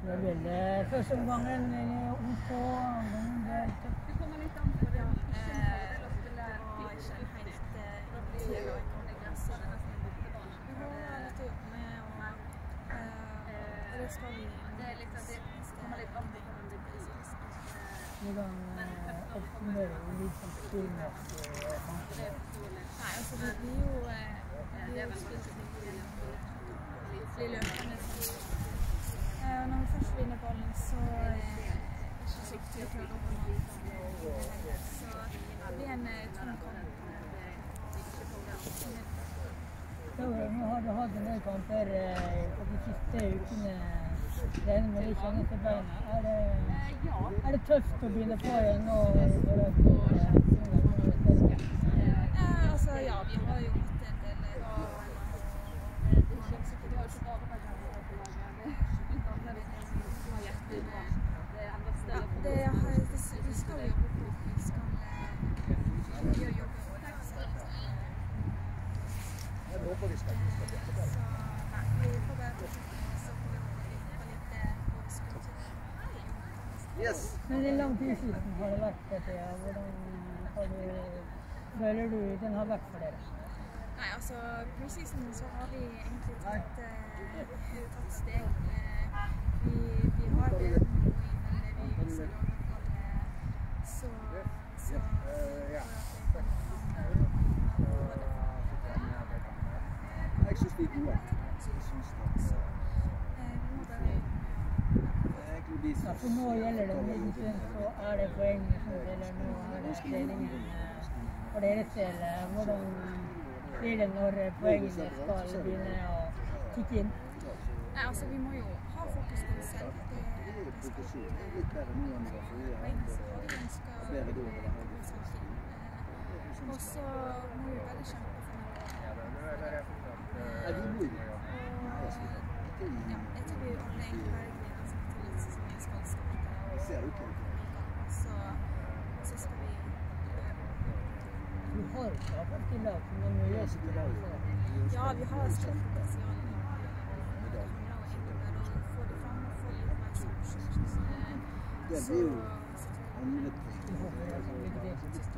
Jeg ville første omgangen OK. Det kommer litt an på det. Det var ikke en helt dialog om det gresset. Vi har litt å jobbe med, og det skal vi. Det kommer litt an på hvordan det blir. Hvordan oppsummerer du litt som spillmessig? Nei, altså det blir jo spilt litt løpende. Når vi først vinner ballen, så er det ikke sikkert til å klare å holde. Så det blir en tung kamp. Nå har du hatt en del kamper på de siste ukene. Regner med å kjenne til beina. Er det tøft å begynne på igjen nå? Altså, ja, vi har jo hatt en del vi skal jobbe på. Vi skal jobbe på. Jeg håper vi skal gjøre det. Vi får være på så får vi litt Yes. Men det er lang tid siden har det vært dette. Hvordan føler du den har vært for dere? Nei, altså preseason så har vi egentlig tatt steg. Vi har det noe innen det vi også så jeg synes vi er gode. Ja, for nå gjelder det om en stund, så er det poeng som gjelder nå, er det treningen for deres del. Hvordan blir det når poengene skal begynne å kikke inn? Nei, altså vi må jo ha fokus på oss selv. Det skal poengene så har vi ønsket og så må vi bare kjempe for noe. Ja, jeg tror vi alle egentlig bare gleder oss til at sesongen skal starte. Så skal vi Du har skapt til lag som er mulighet til lag? Ja, vi har stort potensial. Det handler jo egentlig bare om å få det frem og få litt oppmerksomhet. Det blir jo